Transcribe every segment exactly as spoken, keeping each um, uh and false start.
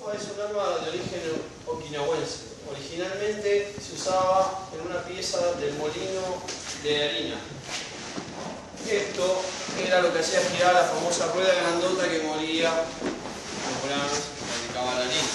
tonfa es un arma de origen okinawense. Originalmente se usaba en una pieza del molino de harina. Esto era lo que hacía girar la famosa rueda grandota que moría temprano se fabricaba la harina.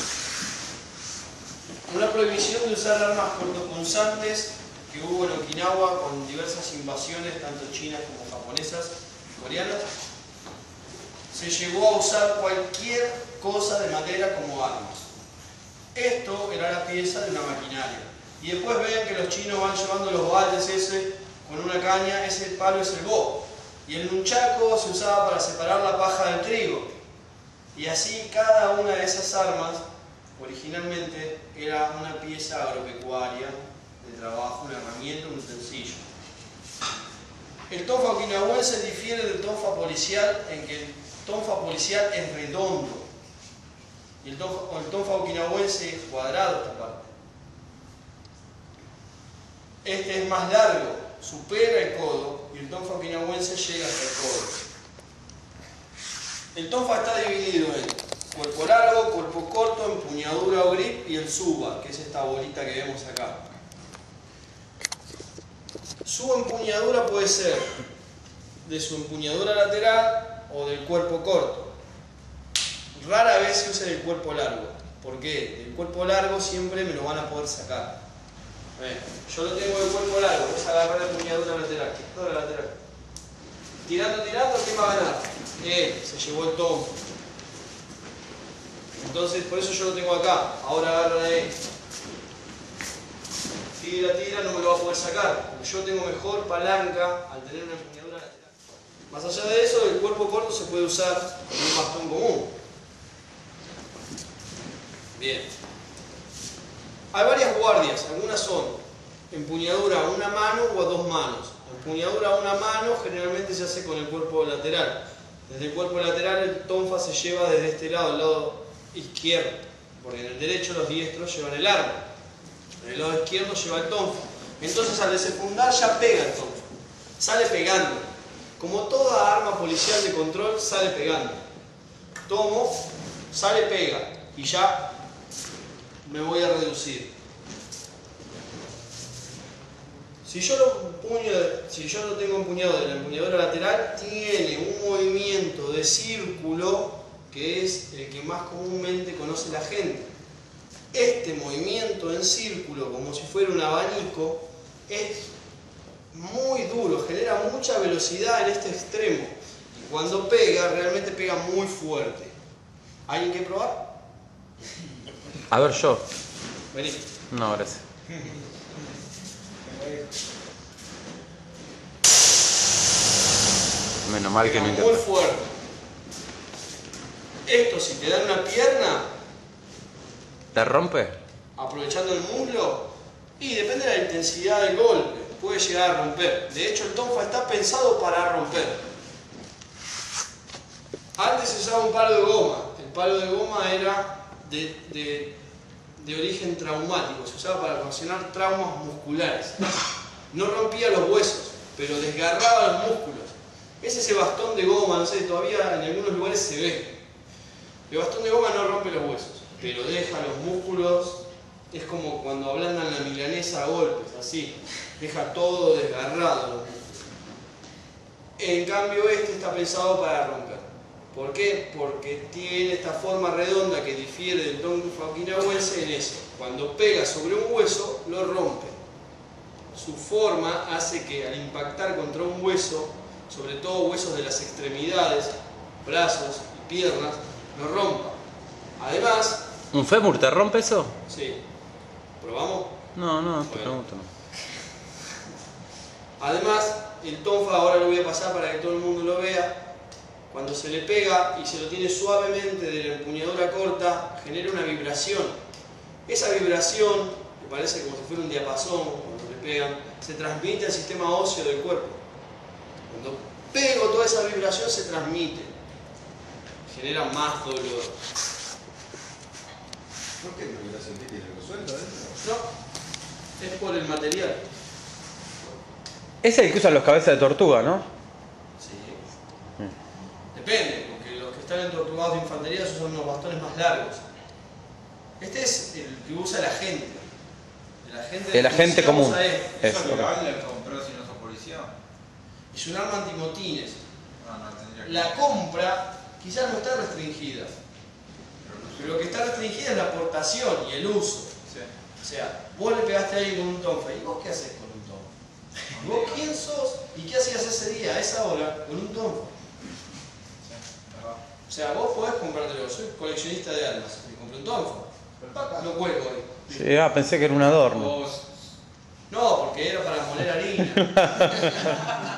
Una prohibición de usar armas cortopunzantes que hubo en Okinawa con diversas invasiones, tanto chinas como japonesas y coreanas. Se llegó a usar cualquier cosa de madera como armas. Esto era la pieza de una maquinaria. Y después ven que los chinos van llevando los baldes ese con una caña, ese palo es el bo. Y el nunchaku se usaba para separar la paja del trigo. Y así cada una de esas armas originalmente era una pieza agropecuaria de trabajo, una herramienta, un utensilio. El tonfa okinawense difiere del tonfa policial en que el tonfa policial es redondo y el tonfa, el tonfa okinawense es cuadrado esta parte. Este es más largo, supera el codo y el tonfa okinawense llega hasta el codo. El tonfa está dividido en cuerpo largo, cuerpo corto, empuñadura o grip y el suba, que es esta bolita que vemos acá. Su empuñadura puede ser de su empuñadura lateral o del cuerpo corto. Rara vez se usa el cuerpo largo. ¿Por qué? El cuerpo largo siempre me lo van a poder sacar. Ver, yo lo tengo de cuerpo largo, voy a agarrar la empuñadura lateral, toda la lateral. Tirando, tirando, ¿quién va a ganar? Él, se llevó el tonfa. Entonces, por eso yo lo tengo acá. Ahora agarra él. Tira, tira, no me lo va a poder sacar. Porque yo tengo mejor palanca al tener una empuñadura lateral. Más allá de eso, el cuerpo corto se puede usar con un bastón común. Bien. Hay varias guardias. Algunas son empuñadura a una mano o a dos manos. Empuñadura a una mano generalmente se hace con el cuerpo lateral. Desde el cuerpo lateral el tonfa se lleva desde este lado, el lado izquierdo. Porque en el derecho los diestros llevan el arma. En el lado izquierdo lleva el tonfa. Entonces al desenfundar ya pega el tonfa. Sale pegando. Como toda arma policial de control, sale pegando. Tomo, sale, pega. Y ya me voy a reducir. Si yo lo, empuño, si yo lo tengo empuñado de la empuñadura lateral, tiene un movimiento de círculo que es el que más comúnmente conoce la gente. Este movimiento en círculo, como si fuera un abanico, es muy duro, genera mucha velocidad en este extremo. Y cuando pega, realmente pega muy fuerte. ¿Alguien quiere probar? A ver yo. Vení. No, gracias. Menos mal que pega no muy intento. fuerte. Esto, si te dan una pierna, ¿Te rompe? aprovechando el muslo, y depende de la intensidad del golpe, puede llegar a romper. De hecho, el tonfa está pensado para romper. Antes se usaba un palo de goma. El palo de goma era de, de, de origen traumático, se usaba para ocasionar traumas musculares. No rompía los huesos, pero desgarraba los músculos. Es ese bastón de goma, no sé, todavía en algunos lugares se ve. El bastón de goma no rompe los huesos, pero deja los músculos. Es como cuando ablandan la milanesa a golpes, así. Deja todo desgarrado los músculos. En cambio este está pensado para romper. ¿Por qué? Porque tiene esta forma redonda que difiere del tonfa okinawense en eso. Cuando pega sobre un hueso, lo rompe. Su forma hace que al impactar contra un hueso, sobre todo huesos de las extremidades, brazos y piernas, lo rompa. Además... ¿Un fémur te rompe eso? Sí. ¿Probamos? No, no, te Bueno. pregunto. No. Además, el tonfa, ahora lo voy a pasar para que todo el mundo lo vea, cuando se le pega y se lo tiene suavemente de la empuñadura corta, genera una vibración. Esa vibración, que parece como si fuera un diapasón cuando le pegan, se transmite al sistema óseo del cuerpo. Cuando pego toda esa vibración se transmite, genera más dolor. ¿Por qué no la sentí que lo suelta adentro? No, es por el material. Es el que usan los cabezas de tortuga, ¿no? Sí. Depende, porque los que están entortugados de infantería esos son unos bastones más largos. Este es el que usa la gente. El agente, El de agente policía común. usa este. ¿Eso Es, es legal de comprar si no sos policía? Es un arma antimotines. No, no tendría que. La compra quizás no está restringida. Pero lo que está restringida es la aportación y el uso. Sí. O sea, vos le pegaste a alguien con un tonfa. ¿Y vos qué haces con un tonfa? ¿Y vos quién sos? ¿Y qué hacías ese día, a esa hora, con un tonfa? Sí, verdad. O sea, vos podés comprártelo. Soy coleccionista de armas. Me compré un tonfa. Pac, lo cuelgo ahí. sí, ah, pensé que era un adorno. Vos. No, porque era para moler harina.